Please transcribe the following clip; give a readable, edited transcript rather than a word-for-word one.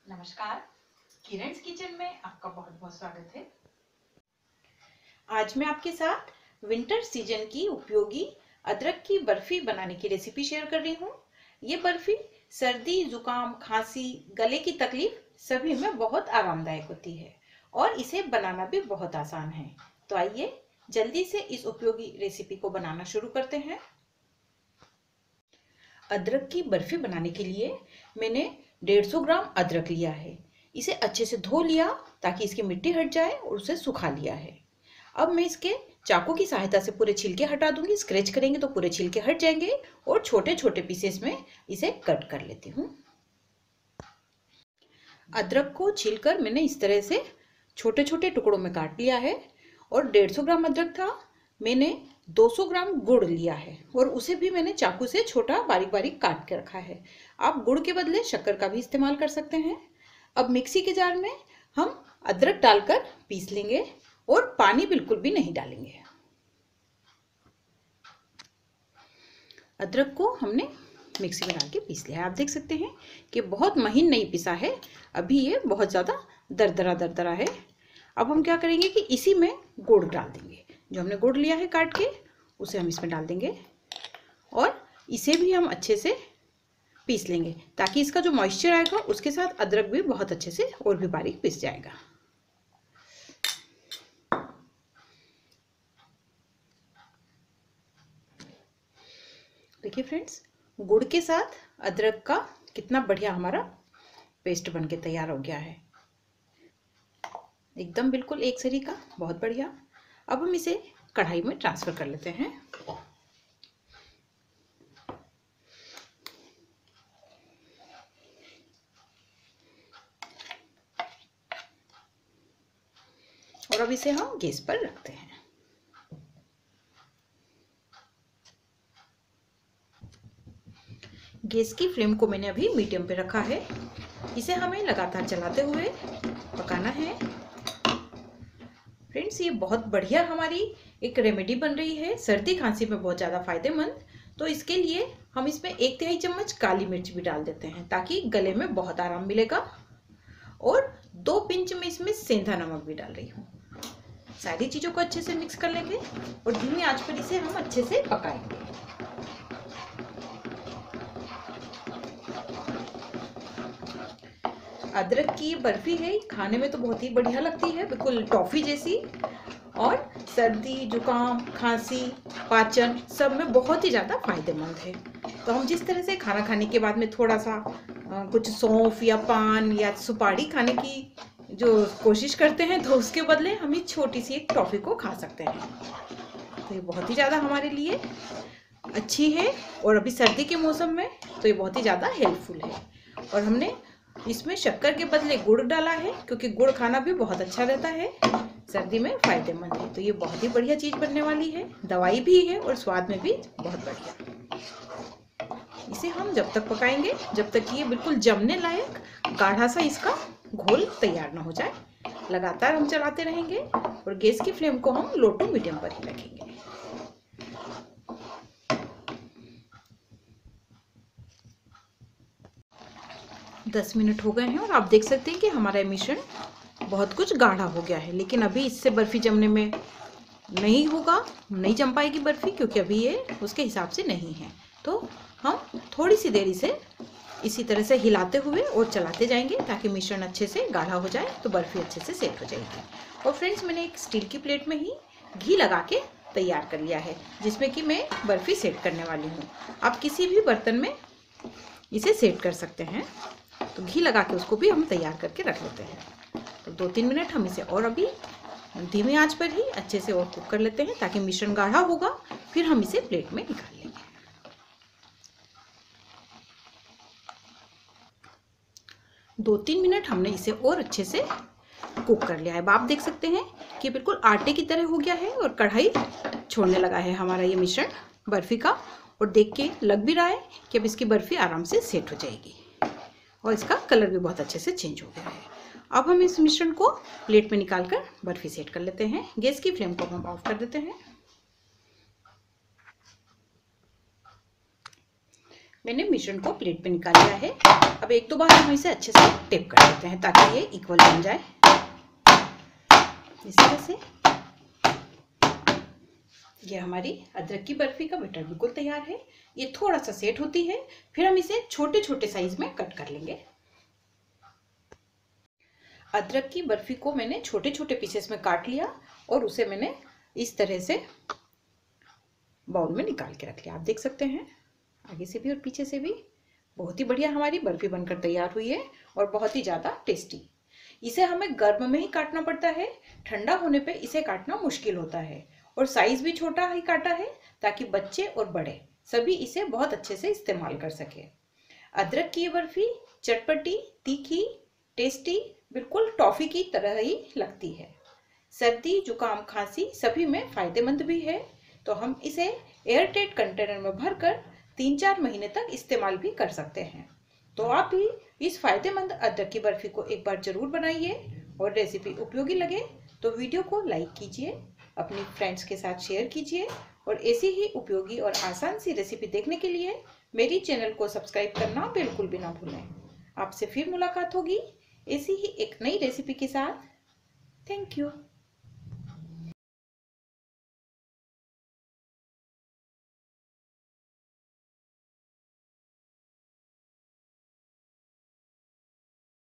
नमस्कार, किरण's किचन में आपका बहुत बहुत स्वागत है। आज मैं आपके साथ विंटर सीजन की उपयोगी अदरक की बर्फी बनाने की रेसिपी शेयर कर रही हूँ। ये बर्फी सर्दी, जुकाम, खांसी, गले की तकलीफ सभी में बहुत आरामदायक होती है और इसे बनाना भी बहुत आसान है। तो आइए जल्दी से इस उपयोगी रेसिपी को बनाना शुरू करते हैं। अदरक की बर्फी बनाने के लिए मैंने 150 ग्राम अदरक लिया है। इसे अच्छे से धो लिया ताकि इसकी मिट्टी हट जाए और उसे सुखा लिया है। अब मैं इसके चाकू की सहायता से पूरे छिलके हटा दूंगी। स्क्रैच करेंगे तो पूरे छिलके हट जाएंगे और छोटे छोटे पीसेस में इसे कट कर लेती हूँ। अदरक को छीलकर मैंने इस तरह से छोटे छोटे टुकड़ों में काट लिया है और 150 ग्राम अदरक था, मैंने 200 ग्राम गुड़ लिया है और उसे भी मैंने चाकू से छोटा बारीक बारीक काट के रखा है। आप गुड़ के बदले शक्कर का भी इस्तेमाल कर सकते हैं। अब मिक्सी के जार में हम अदरक डालकर पीस लेंगे और पानी बिल्कुल भी नहीं डालेंगे। अदरक को हमने मिक्सी में डाल के पीस लिया है। आप देख सकते हैं कि बहुत महीन नहीं पिसा है, अभी ये बहुत ज़्यादा दरदरा दरदरा है। अब हम क्या करेंगे कि इसी में गुड़ डाल देंगे। जो हमने गुड़ लिया है काट के उसे हम इसमें डाल देंगे और इसे भी हम अच्छे से पीस लेंगे ताकि इसका जो मॉइस्चर आएगा उसके साथ अदरक भी बहुत अच्छे से और भी बारीक पीस जाएगा। देखिए फ्रेंड्स, गुड़ के साथ अदरक का कितना बढ़िया हमारा पेस्ट बनके तैयार हो गया है, एकदम बिल्कुल एक सरी का, बहुत बढ़िया। अब हम इसे कढ़ाई में ट्रांसफर कर लेते हैं। और अब इसे हम गैस पर रखते हैं। गैस की फ्लेम को मैंने अभी मीडियम पे रखा है। इसे हमें लगातार चलाते हुए पकाना है। फ्रेंड्स, ये बहुत बढ़िया हमारी एक रेमेडी बन रही है, सर्दी खांसी में बहुत ज़्यादा फायदेमंद। तो इसके लिए हम इसमें 1/3 चम्मच काली मिर्च भी डाल देते हैं ताकि गले में बहुत आराम मिलेगा। और 2 पिंच में इसमें सेंधा नमक भी डाल रही हूँ। सारी चीज़ों को अच्छे से मिक्स कर लेंगे और धीमी आंच पर इसे हम अच्छे से पकाएंगे। अदरक की बर्फी है, खाने में तो बहुत ही बढ़िया लगती है, बिल्कुल टॉफी जैसी, और सर्दी, जुकाम, खांसी, पाचन सब में बहुत ही ज़्यादा फायदेमंद है। तो हम जिस तरह से खाना खाने के बाद में थोड़ा सा कुछ सौंफ या पान या सुपारी खाने की जो कोशिश करते हैं, तो उसके बदले हम इस छोटी सी एक टॉफी को खा सकते हैं। तो ये बहुत ही ज़्यादा हमारे लिए अच्छी है और अभी सर्दी के मौसम में तो ये बहुत ही ज़्यादा हेल्पफुल है। और हमने इसमें शक्कर के बदले गुड़ डाला है क्योंकि गुड़ खाना भी बहुत अच्छा रहता है, सर्दी में फायदेमंद है। तो ये बहुत ही बढ़िया चीज़ बनने वाली है, दवाई भी है और स्वाद में भी बहुत बढ़िया। इसे हम जब तक पकाएंगे जब तक ये बिल्कुल जमने लायक गाढ़ा सा इसका घोल तैयार ना हो जाए। लगातार हम चलाते रहेंगे और गैस की फ्लेम को हम लो टू मीडियम पर ही रखेंगे। दस मिनट हो गए हैं और आप देख सकते हैं कि हमारा मिश्रण बहुत कुछ गाढ़ा हो गया है, लेकिन अभी इससे बर्फी जमने में नहीं होगा, नहीं जम पाएगी बर्फी क्योंकि अभी ये उसके हिसाब से नहीं है। तो हम थोड़ी सी देरी से इसी तरह से हिलाते हुए और चलाते जाएंगे ताकि मिश्रण अच्छे से गाढ़ा हो जाए तो बर्फी अच्छे से सेट हो जाएगी। और फ्रेंड्स, मैंने एक स्टील की प्लेट में ही घी लगा के तैयार कर लिया है जिसमें कि मैं बर्फी सेट करने वाली हूँ। आप किसी भी बर्तन में इसे सेट कर सकते हैं। तो घी लगा के उसको भी हम तैयार करके रख लेते हैं। तो 2-3 मिनट हम इसे और अभी धीमी आंच पर ही अच्छे से और कुक कर लेते हैं ताकि मिश्रण गाढ़ा होगा, फिर हम इसे प्लेट में निकाल लेंगे। 2-3 मिनट हमने इसे और अच्छे से कुक कर लिया है। अब आप देख सकते हैं कि बिल्कुल आटे की तरह हो गया है और कढ़ाई छोड़ने लगा है हमारा ये मिश्रण बर्फी का, और देख के लग भी रहा है कि अब इसकी बर्फी आराम से सेट हो जाएगी और इसका कलर भी बहुत अच्छे से चेंज हो गया है। अब हम इस मिश्रण को प्लेट में निकालकर बर्फी सेट कर लेते हैं। गैस की फ्लेम को हम ऑफ कर देते हैं। मैंने मिश्रण को प्लेट पे निकाल लिया है। अब एक दो बार हम इसे अच्छे से टेप कर देते हैं ताकि ये इक्वल बन जाए। इस तरह से ये हमारी अदरक की बर्फी का बैटर बिल्कुल तैयार है। ये थोड़ा सा सेट होती है, फिर हम इसे छोटे छोटे साइज में कट कर लेंगे। अदरक की बर्फी को मैंने छोटे छोटे पीसेस में काट लिया और उसे मैंने इस तरह से बाउल में निकाल के रख लिया। आप देख सकते हैं आगे से भी और पीछे से भी बहुत ही बढ़िया हमारी बर्फी बनकर तैयार हुई है और बहुत ही ज़्यादा टेस्टी। इसे हमें गर्म में ही काटना पड़ता है, ठंडा होने पे इसे काटना मुश्किल होता है। और साइज भी छोटा ही काटा है ताकि बच्चे और बड़े सभी इसे बहुत अच्छे से इस्तेमाल कर सके। अदरक की ये बर्फी चटपटी, तीखी, टेस्टी, बिल्कुल टॉफी की तरह ही लगती है। सर्दी, जुकाम, खांसी सभी में फायदेमंद भी है। तो हम इसे एयरटाइट कंटेनर में भरकर 3-4 महीने तक इस्तेमाल भी कर सकते हैं। तो आप भी इस फायदेमंद अदरक की बर्फी को एक बार जरूर बनाइए और रेसिपी उपयोगी लगे तो वीडियो को लाइक कीजिए, अपनी फ्रेंड्स के साथ शेयर कीजिए और ऐसी ही उपयोगी और आसान सी रेसिपी देखने के लिए मेरी चैनल को सब्सक्राइब करना बिल्कुल भी ना भूलें। आपसे फिर मुलाकात होगी ऐसी ही एक नई रेसिपी के साथ। Thank you.